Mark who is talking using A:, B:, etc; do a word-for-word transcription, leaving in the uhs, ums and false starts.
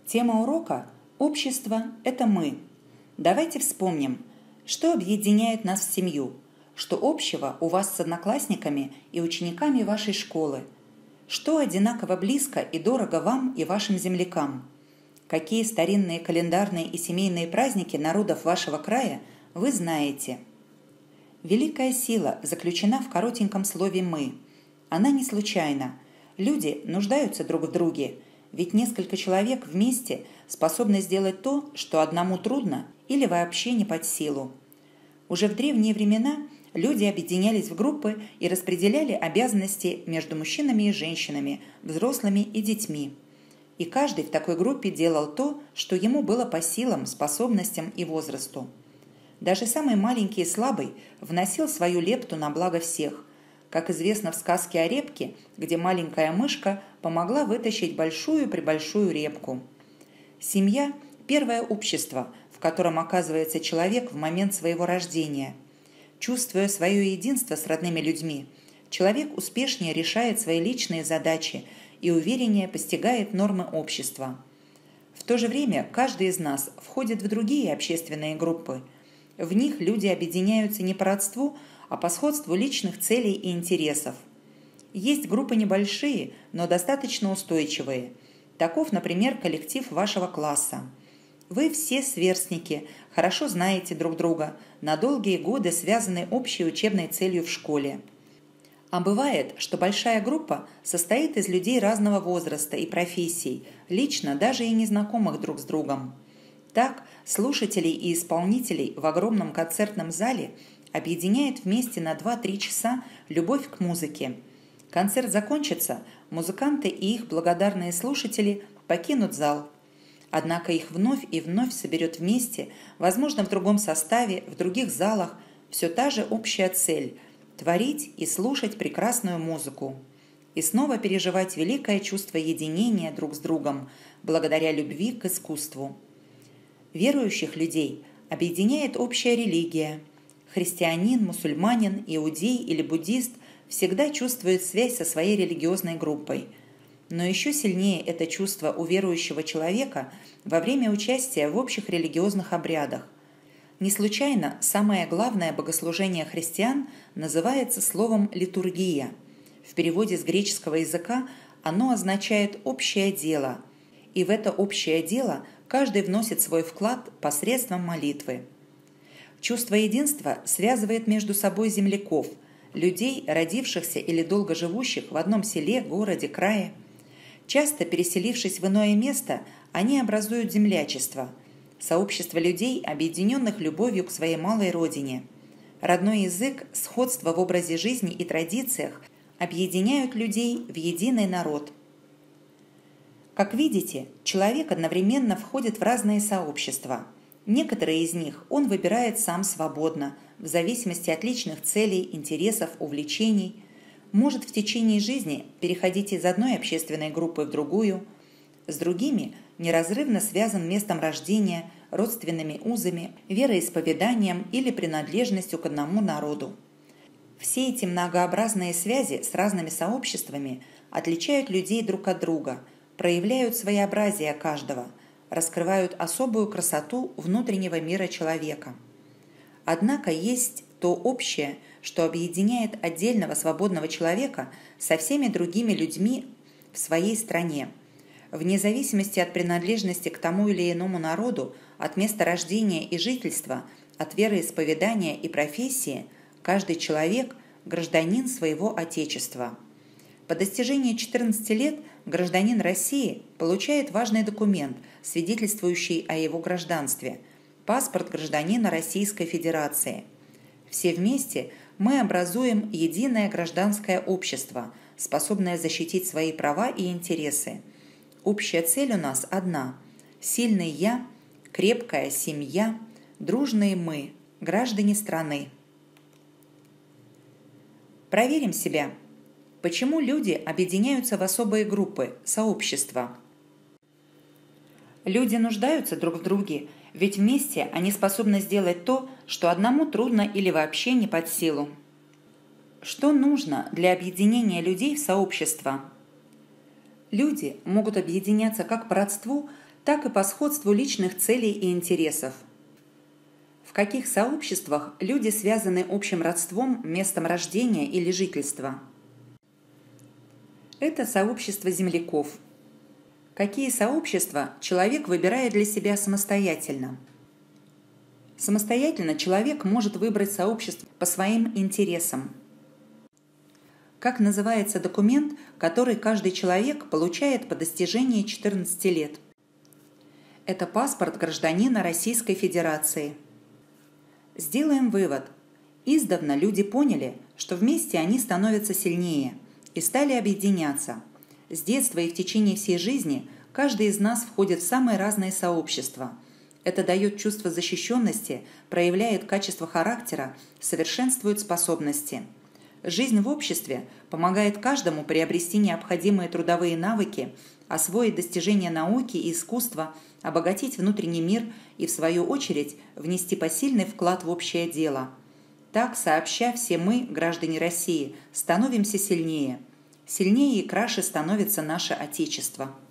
A: Тема урока «Общество – это мы». Давайте вспомним, что объединяет нас в семью, что общего у вас с одноклассниками и учениками вашей школы, что одинаково близко и дорого вам и вашим землякам, какие старинные календарные и семейные праздники народов вашего края вы знаете. Великая сила заключена в коротеньком слове «мы». Она не случайна. Люди нуждаются друг в друге, ведь несколько человек вместе способны сделать то, что одному трудно или вообще не под силу. Уже в древние времена люди объединялись в группы и распределяли обязанности между мужчинами и женщинами, взрослыми и детьми. И каждый в такой группе делал то, что ему было по силам, способностям и возрасту. Даже самый маленький и слабый вносил свою лепту на благо всех. Как известно в сказке о репке, где маленькая мышка помогла вытащить большую-пребольшую репку. Семья – первое общество, в котором оказывается человек в момент своего рождения. Чувствуя свое единство с родными людьми, человек успешнее решает свои личные задачи и увереннее постигает нормы общества. В то же время каждый из нас входит в другие общественные группы. В них люди объединяются не по родству, а по сходству личных целей и интересов. Есть группы небольшие, но достаточно устойчивые. Таков, например, коллектив вашего класса. Вы все сверстники, хорошо знаете друг друга, на долгие годы связаны общей учебной целью в школе. А бывает, что большая группа состоит из людей разного возраста и профессий, лично даже и незнакомых друг с другом. Так, слушателей и исполнителей в огромном концертном зале объединяет вместе на два-три часа любовь к музыке. Концерт закончится, музыканты и их благодарные слушатели покинут зал. Однако их вновь и вновь соберет вместе, возможно, в другом составе, в других залах, все та же общая цель – творить и слушать прекрасную музыку. И снова переживать великое чувство единения друг с другом, благодаря любви к искусству. Верующих людей объединяет общая религия. Христианин, мусульманин, иудей или буддист всегда чувствует связь со своей религиозной группой. Но еще сильнее это чувство у верующего человека во время участия в общих религиозных обрядах. Не случайно самое главное богослужение христиан называется словом «литургия». В переводе с греческого языка оно означает «общее дело», и в это общее дело каждый вносит свой вклад посредством молитвы. Чувство единства связывает между собой земляков, людей, родившихся или долго живущих в одном селе, городе, крае. Часто, переселившись в иное место, они образуют землячество – сообщество людей, объединенных любовью к своей малой родине. Родной язык, сходство в образе жизни и традициях объединяют людей в единый народ. Как видите, человек одновременно входит в разные сообщества. Некоторые из них он выбирает сам свободно, в зависимости от личных целей, интересов, увлечений. Может в течение жизни переходить из одной общественной группы в другую. С другими неразрывно связан местом рождения, родственными узами, вероисповеданием или принадлежностью к одному народу. Все эти многообразные связи с разными сообществами отличают людей друг от друга, проявляют своеобразие каждого, раскрывают особую красоту внутреннего мира человека. Однако есть то общее, что объединяет отдельного свободного человека со всеми другими людьми в своей стране. Вне зависимости от принадлежности к тому или иному народу, от места рождения и жительства, от вероисповедания и профессии, каждый человек – гражданин своего Отечества. По достижении четырнадцати лет гражданин России получает важный документ, свидетельствующий о его гражданстве – паспорт гражданина Российской Федерации. Все вместе мы образуем единое гражданское общество, способное защитить свои права и интересы. Общая цель у нас одна – сильный «я», крепкая семья, дружные мы, граждане страны. Проверим себя. Почему люди объединяются в особые группы, сообщества? Люди нуждаются друг в друге, ведь вместе они способны сделать то, что одному трудно или вообще не под силу. Что нужно для объединения людей в сообщества? Люди могут объединяться как по родству, так и по сходству личных целей и интересов. В каких сообществах люди связаны общим родством, местом рождения или жительства? Это сообщество земляков. Какие сообщества человек выбирает для себя самостоятельно? Самостоятельно человек может выбрать сообщество по своим интересам. Как называется документ, который каждый человек получает по достижении четырнадцати лет? Это паспорт гражданина Российской Федерации. Сделаем вывод. Издавна люди поняли, что вместе они становятся сильнее и стали объединяться. С детства и в течение всей жизни каждый из нас входит в самые разные сообщества. Это дает чувство защищенности, проявляет качество характера, совершенствует способности. Жизнь в обществе помогает каждому приобрести необходимые трудовые навыки, освоить достижения науки и искусства, обогатить внутренний мир и, в свою очередь, внести посильный вклад в общее дело. Так, сообща, все мы, граждане России, становимся сильнее. Сильнее и краше становится наше Отечество.